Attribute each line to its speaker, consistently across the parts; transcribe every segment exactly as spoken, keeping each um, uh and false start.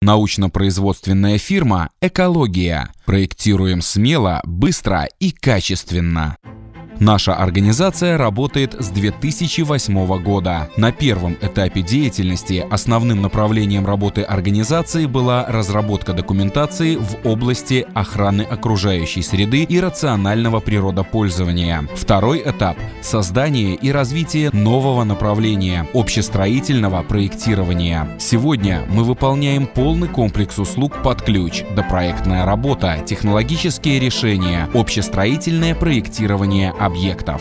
Speaker 1: Научно-производственная фирма «Экология». Проектируем смело, быстро и качественно. Наша организация работает с две тысячи восьмого года. На первом этапе деятельности основным направлением работы организации была разработка документации в области охраны окружающей среды и рационального природопользования. Второй этап – создание и развитие нового направления – общестроительного проектирования. Сегодня мы выполняем полный комплекс услуг под ключ: допроектная работа, технологические решения, общестроительное проектирование объектов.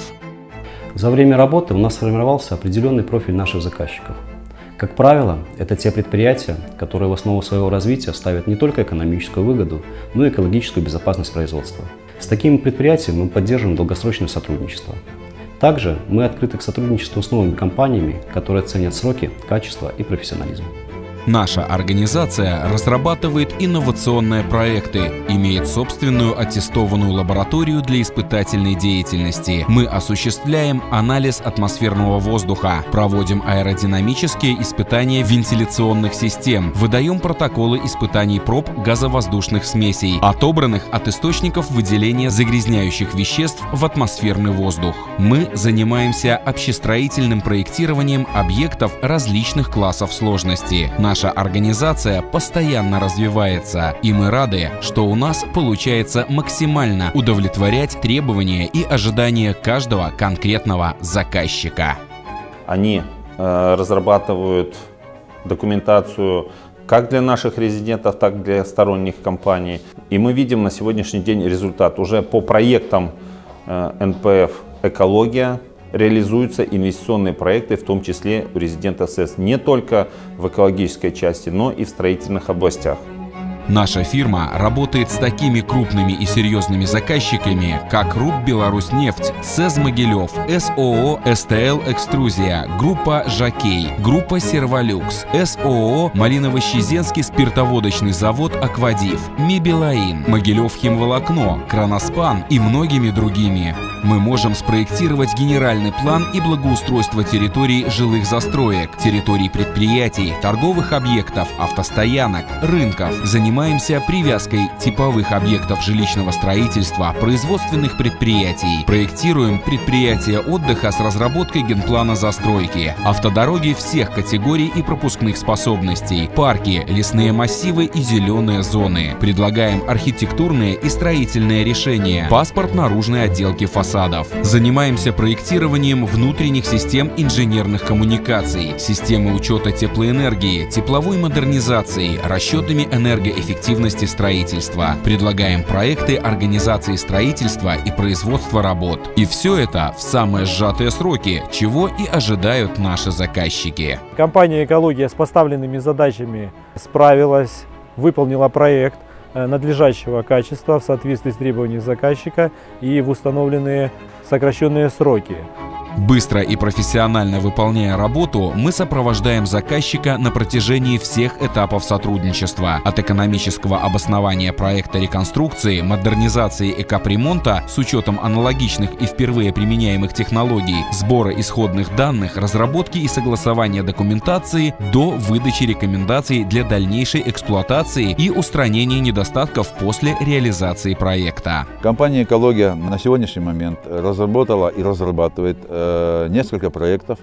Speaker 2: За время работы у нас сформировался определенный профиль наших заказчиков. Как правило, это те предприятия, которые в основу своего развития ставят не только экономическую выгоду, но и экологическую безопасность производства. С такими предприятиями мы поддерживаем долгосрочное сотрудничество. Также мы открыты к сотрудничеству с новыми компаниями, которые ценят сроки, качество и профессионализм.
Speaker 1: Наша организация разрабатывает инновационные проекты, имеет собственную аттестованную лабораторию для испытательной деятельности. Мы осуществляем анализ атмосферного воздуха, проводим аэродинамические испытания вентиляционных систем, выдаем протоколы испытаний проб газовоздушных смесей, отобранных от источников выделения загрязняющих веществ в атмосферный воздух. Мы занимаемся общестроительным проектированием объектов различных классов сложности. Наша организация постоянно развивается, и мы рады, что у нас получается максимально удовлетворять требования и ожидания каждого конкретного заказчика.
Speaker 3: Они э, разрабатывают документацию как для наших резидентов, так и для сторонних компаний. И мы видим на сегодняшний день результат. Уже по проектам э, эн пэ эф «Экология» реализуются инвестиционные проекты, в том числе у резидентов СЭС, не только в экологической части, но и в строительных областях.
Speaker 1: Наша фирма работает с такими крупными и серьезными заказчиками, как РУП «Беларусьнефть», СЭЗ «Могилев», эс о о «эс тэ эл Экструзия», группа «Жокей», группа «Серволюкс», эс о о «Малиново-Щезенский спиртоводочный завод «Аквадив», «Мибелаин», «Могилев Химволокно», «Кроноспан» и многими другими. Мы можем спроектировать генеральный план и благоустройство территорий жилых застроек, территорий предприятий, торговых объектов, автостоянок, рынков. Занимаемся привязкой типовых объектов жилищного строительства, производственных предприятий. Проектируем предприятия отдыха с разработкой генплана застройки, автодороги всех категорий и пропускных способностей, парки, лесные массивы и зеленые зоны. Предлагаем архитектурные и строительные решения, паспорт наружной отделки фасадов. Занимаемся проектированием внутренних систем инженерных коммуникаций, системы учета теплоэнергии, тепловой модернизации, расчетами энергоэффективности строительства. Предлагаем проекты организации строительства и производства работ. И все это в самые сжатые сроки, чего и ожидают наши заказчики.
Speaker 4: Компания «Экология» с поставленными задачами справилась, выполнила проект надлежащего качества в соответствии с требованиями заказчика и в установленные сокращенные сроки.
Speaker 1: Быстро и профессионально выполняя работу, мы сопровождаем заказчика на протяжении всех этапов сотрудничества. От экономического обоснования проекта реконструкции, модернизации и капремонта с учетом аналогичных и впервые применяемых технологий, сбора исходных данных, разработки и согласования документации до выдачи рекомендаций для дальнейшей эксплуатации и устранения недостатков после реализации проекта.
Speaker 5: Компания «Экология» на сегодняшний момент разработала и разрабатывает несколько проектов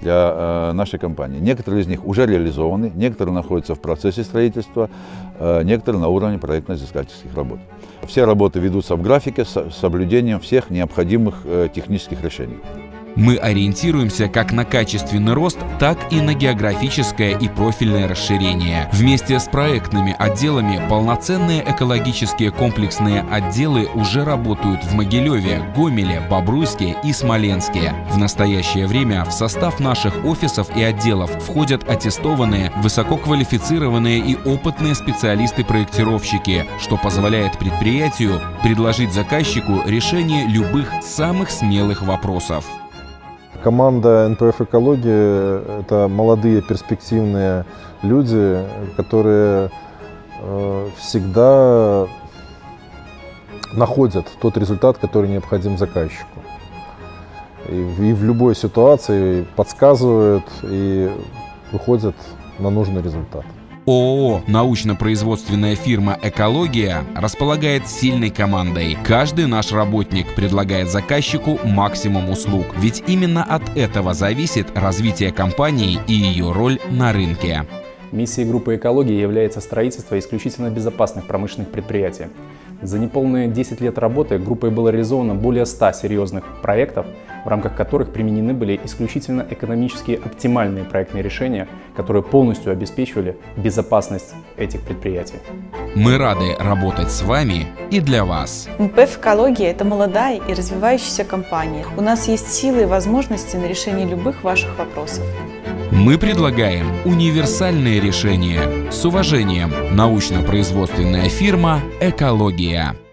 Speaker 5: для нашей компании. Некоторые из них уже реализованы, некоторые находятся в процессе строительства, некоторые на уровне проектно-изыскательских работ. Все работы ведутся в графике с соблюдением всех необходимых технических решений.
Speaker 1: Мы ориентируемся как на качественный рост, так и на географическое и профильное расширение. Вместе с проектными отделами полноценные экологические комплексные отделы уже работают в Могилеве, Гомеле, Бобруйске и Смоленске. В настоящее время в состав наших офисов и отделов входят аттестованные, высококвалифицированные и опытные специалисты-проектировщики, что позволяет предприятию предложить заказчику решение любых самых смелых вопросов.
Speaker 6: Команда эн пэ эф «Экология» — это молодые перспективные люди, которые э, всегда находят тот результат, который необходим заказчику. И, и в любой ситуации подсказывают и выходят на нужный результат.
Speaker 1: ООО «Научно-производственная фирма «Экология» располагает сильной командой. Каждый наш работник предлагает заказчику максимум услуг, ведь именно от этого зависит развитие компании и ее роль на рынке.
Speaker 7: Миссией группы «Экология» является строительство исключительно безопасных промышленных предприятий. За неполные десять лет работы группой было реализовано более ста серьезных проектов, в рамках которых применены были исключительно экономически оптимальные проектные решения, которые полностью обеспечивали безопасность этих предприятий.
Speaker 1: Мы рады работать с вами и для вас.
Speaker 8: МПФ «Экология» – это молодая и развивающаяся компания. У нас есть силы и возможности на решение любых ваших вопросов.
Speaker 1: Мы предлагаем универсальные решения. С уважением, научно-производственная фирма «Экология».